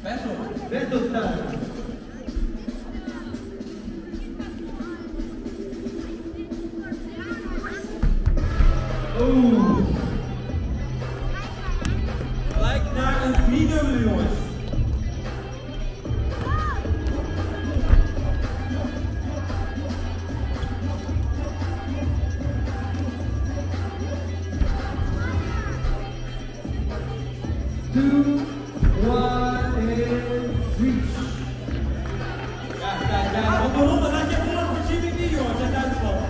Battle time. Oeh. Gelijk naar een 3-dubbele, jongens. Two, one, and reach. Ja. Op de ronde laat je gewoon nog een CBD, jongens, uit Duitsland.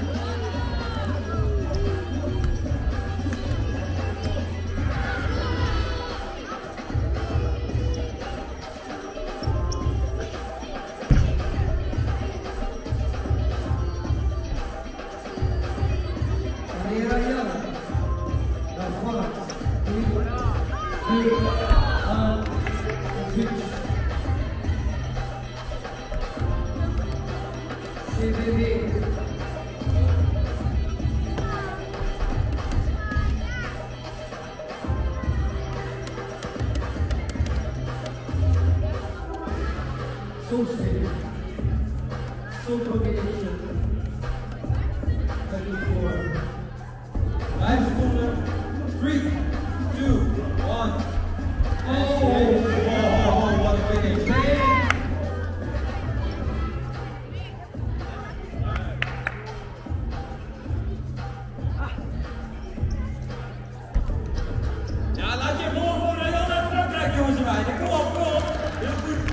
So steady, so combination. 5 seconden. 3, 2, 1. Oh, what a finish. Ja, laat je voor Real naar Frankrijk, jongens en meiden. Kom op. Heel goed.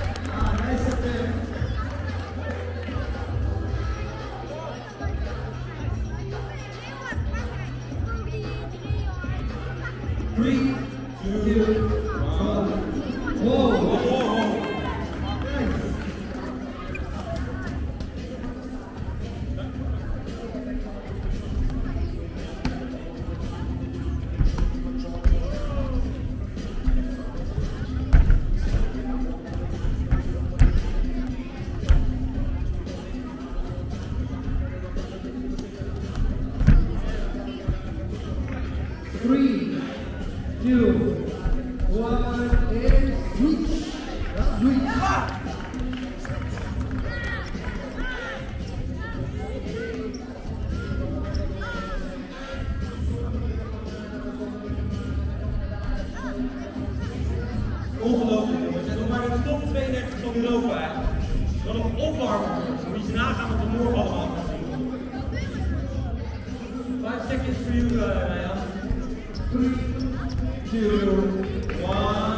Three, two, one. Whoa. Three, 2, 1, and switch. Ongelooflijk, jongens. En nog maar de top 32 van Europa. Dan nog opwarmen. Moet je nagaan wat we morgen allemaal gaan zien. 5 seconds for you, Ryan. 3, 2, 1.